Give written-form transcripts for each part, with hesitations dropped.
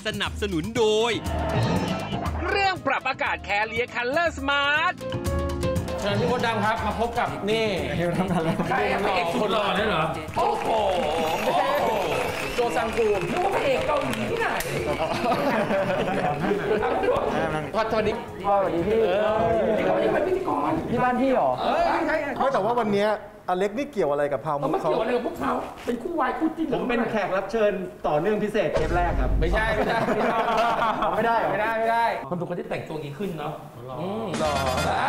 สนับสนุนโดยเรื่องปรับอากาศแคเรียคัลเลอร์สมาร์ทเชิญพี่มดดำครับมาพบกับนี่ใครพระเอกสุดหล่อเนี่ยเหรอโอ้โหโจซังกูนึกว่าพระเอกเกาหลีที่ไหนสวัสดีสวัสดีพี่นี่เขาเป็นพิธีกรที่บ้านพี่หรอใช่ไม่แต่ว่าวันนี้อเล็กนี่เกี่ยวอะไรกับพาวมุกเขาเกี่ยวอะไรกับพวกเขาเป็นคู่วายคู่จิ้นผมเป็นแขกรับเชิญต่อเนื่องพิเศษเทปแรกครับไม่ใช่ไม่ได้ไม่ได้มันเป็นคนที่แต่งตัวดีขึ้นเนาะหล่อ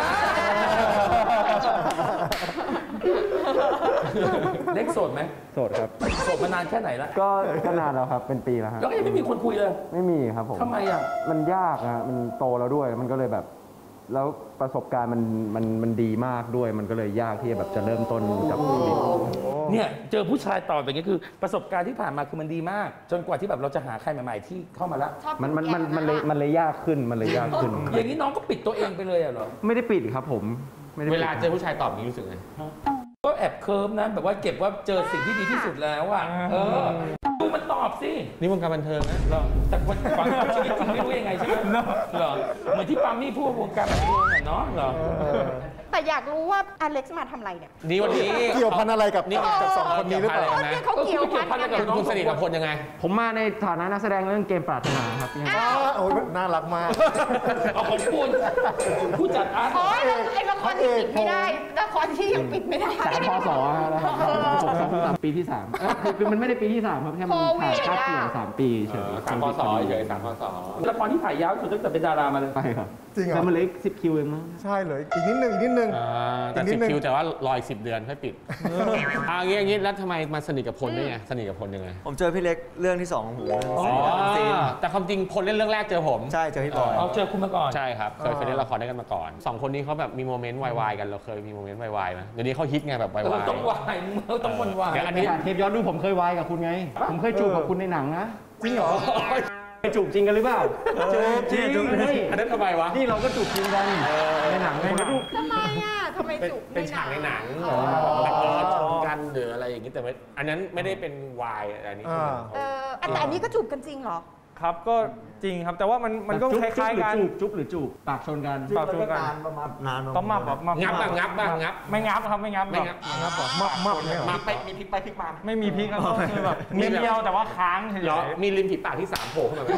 เล็กโสดไหมโสดครับโสดมานานแค่ไหนแล้วก็นานแล้วครับเป็นปีแล้วครับแล้วก็ยังไม่มีคนคุยเลยไม่มีครับผมทำไมอ่ะมันยากนะมันโตแล้วด้วยมันก็เลยแบบแล้วประสบการณ์มันดีมากด้วยมันก็เลยยากที่แบบจะเริ่มต้นกับเนี่ยเจอผู้ชายตอบแบบนี้คือประสบการณ์ที่ผ่านมาคือมันดีมากจนกว่าที่แบบเราจะหาใครใหม่ๆที่เข้ามาแล้วมันเลยยากขึ้นอย่างนี้น้องก็ปิดตัวเองไปเลยเหรอไม่ได้ปิดครับผมเวลาเจอผู้ชายตอบนี้รู้สึกไงก็แอบเคิร์ฟนะแบบว่าเก็บว่าเจอสิ่งที่ดีที่สุดแล้วอ่ะดูมันตอบสินี่วงการบันเทิงนะเหรอแต่คนฟังชีวิตจริงไม่รู้ยังไงใช่ไหมเหรอเหมือนที่ปามี่พูดวงการบันเทิงเนาะเหรอแต่อยากรู้ว่าอเล็กซ์มาทำอะไรเนี่ยนี่วันนี้เกี่ยวพันอะไรกับสองคนนี้หรือเปล่าเขาเกี่ยวพันกันคุณสนิทกับคนยังไงผมมาในฐานะนักแสดงเรื่องเกมปรารถนาครับโอ้ยน่ารักมากเอาของคุณผู้จัดอาร์ตไอ้ละครที่ปิดไม่ได้ละครที่ยังปิดไม่ได้ 3 พ.ศ. นะครับปีที่3คือมันไม่ได้ปีที่3ครับแค่มันถ่ายค่าเฉลี่ย3 ปีเฉย 3 พ.ศ. เฉย3 พ.ศ. ละครที่ถ่ายยาวสุดตั้งแต่เป็นดารามาเลยไปครับจริงเหรอแต่มันเล็ก10 คิวเองมั้งใช่เลยอีกนิดนึงแต่10 คิวแต่ว่ารออีก10 เดือนค่อยปิดอย่างงี้แล้วทำไมมาสนิทกับพลได้ไงสนิทกับพลยังไงผมเจอพี่เล็กเรื่องที่2ของผมแต่ความจริงพลเล่นเรื่องแรกเจอผมใช่เจอพี่บอยเจอคุณมาก่อนใช่ครับเคยเล่นละครด้วยกันมาก่อน2 คนนี้เขาแบบมีโมเมนต์วายๆกันเราเคยมีโมเมนต์วายๆไหมเดี๋ยวนี้เขาฮิตไงแบบวายๆต้องวายต้องคนวายอันนี้เทปย้อนดูผมเคยวายกับคุณไงผมเคยจูบกับคุณในหนังนะจริงเหรอไปจูบจริงกันหรือเปล่าจริงอันนั้นทำไมวะนี่เราก็จูบจริงกันในหนังทำไมอ่ะทำไมจูบเป็นฉากในหนังแบบชนกันหรืออะไรอย่างนี้แต่อันนั้นไม่ได้เป็นวายอันนี้แต่อันนี้ก็จูบกันจริงเหรอครับก็จริงครับแต่ว่ามันก็คล้ายๆกันจุ๊บหรือจูบปากชนกันปากชนกันนานต้องมาแบบงับไม่งับครับไม่งับมาไปมีพริกไปพริกมาไม่มีพริกก็คือแบบมีเดียวแต่ว่าค้างเฉยมีริมฝีปากที่3โผล่ขึ้นมา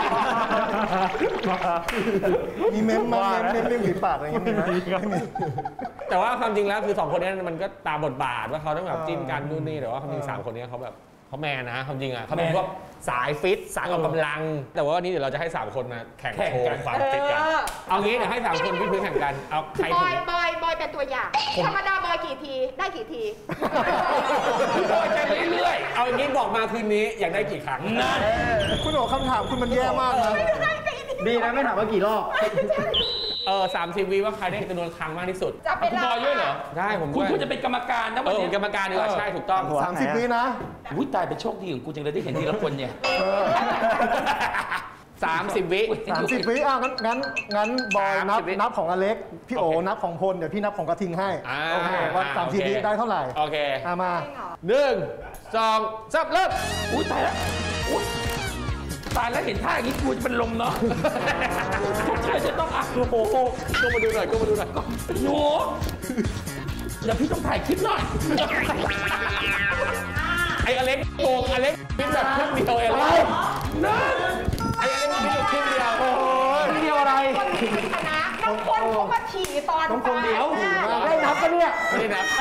มีเม้มริมฝีปากอะไรอย่างเงี้ยแต่ว่าความจริงแล้วคือ2 คนนี้มันก็ตามบทบาทว่าเขาต้องแบบจิ้นกันนู่นนี่แต่ว่าความจริง3 คนนี้เขาแบบเขาแมนนะความจริงอ่ะเขาเป็นพวกสายฟิตสายออกกำลังแต่ว่าวันนี้เดี๋ยวเราจะให้3 คนมาแข่งโชว์ความฟิตกันเอางี้เดี๋ยวให้3 คนวิดพื้นแข่งกันเอาใครบอยเป็นตัวอย่างธรรมดาบอยกี่ทีได้กี่ทีบอยจะเรื่อยๆเอาอย่างนี้บอกมาคืนนี้อยากได้กี่ครั้งนั่นคุณบอกคำถามคุณมันแย่มากนะดีนะไม่ถามว่ากี่รอบ 30 วิว่าใครได้จำนวนครั้งมากที่สุดคุณบอยด้วยเหรอได้ผมคุณควรจะเป็นกรรมการนะวันนี้กรรมการดีกว่าใช่ถูกต้อง 30 วินะอุ้ยตายเป็นโชคดีของกูจังเลยได้เห็นทีละคนเนี่ย30 วิงั้นบอยนับของอเล็กพี่โอนับของพลเดี๋ยวพี่นับของกระทิงให้โอเคว่า30 วิได้เท่าไหร่โอเคมา 1 2 3เริ่มอุ้ยตายแล้วตายแล้วเห็นท่าอย่างนี้กูจะเป็นลมเนาะพวกเธอจะต้องโอ้โหก็มาดูหน่อยหนูเดี๋ยวพี่ต้องถ่ายคลิปหน่อยไอ้อเล็กโกงอเล็กคลิปแบบครึ่งเดียวเองไอ้อเล็กคลิปแบบครึ่งเดียวโอ้ยเดียวอะไรชนะน้องคนเขามาฉี่ตอนน้องคนเดียวได้นับปะเนี่ยไม่ได้นับ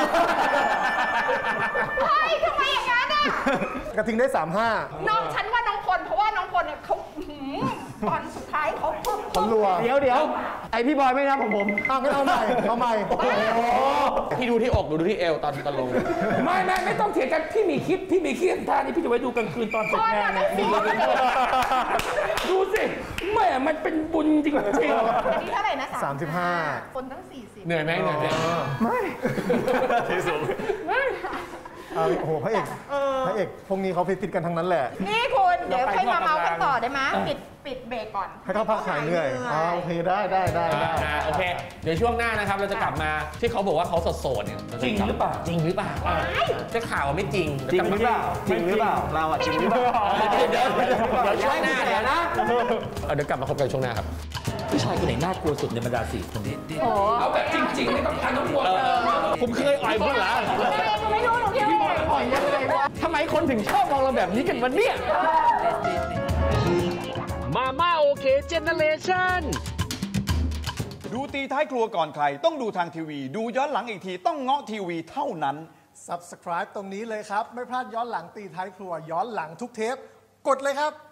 เฮ้ยทำไมอย่างนั้นอ่ะกระทิงได้35 น้องฉันว่าน้องพลเพราะว่าน้องพลเนี่ยเขาตอนสุดท้ายเขารัวเดี๋ยวไอพี่บอยไม่นับของผมงั้นเอาใหม่พี่ดูที่อกดูที่เอวตอนลงไม่ต้องเถียงกันพี่มีคลิปท่านี้พี่จะไว้ดูกลางคืนตอนเสร็จงานเนี่ยดูสิแม่มันเป็นบุญจริงๆอันนี้เท่าไหร่นะ 35 คนตั้ง40 เหนื่อยไหมไม่ที่สุดโอ้โหพระเอกพวกนี้เขาฟิตกันทั้งนั้นแหละนี่คุณเดี๋ยวค่อยมาเมากันต่อได้ไหมปิดเบรกก่อนให้เขาพักหายเหนื่อยโอเคได้โอเคเดี๋ยวช่วงหน้านะครับเราจะกลับมาที่เขาบอกว่าเขาโสดเนี่ยจริงหรือเปล่าจะข่าวว่าไม่จริงจริงหรือเปล่าเราอะจริงหรือเปล่าเดี๋ยวช่วงหน้าเดี๋ยวนะเดี๋ยวกลับมาพบกันช่วงหน้าครับผู้ชายคนไหนน่ากลัวสุดในบรรดา4 คนเอาแบบจริงๆไม่ต้องการน้ำวนผมเคยอ่อยคุณเหรอไม่รู้หนูคิดว่าอ่อยยังไงวะทำไมคนถึงชอบมองเราแบบนี้กันวะเนี่ยมาม่าโอเคเจเนเรชั่นดูตีท้ายครัวก่อนใครต้องดูทางทีวีดูย้อนหลังอีกทีต้องเงาะทีวีเท่านั้น Subscribe ตรงนี้เลยครับไม่พลาดย้อนหลังตีท้ายครัวย้อนหลังทุกเทปกดเลยครับ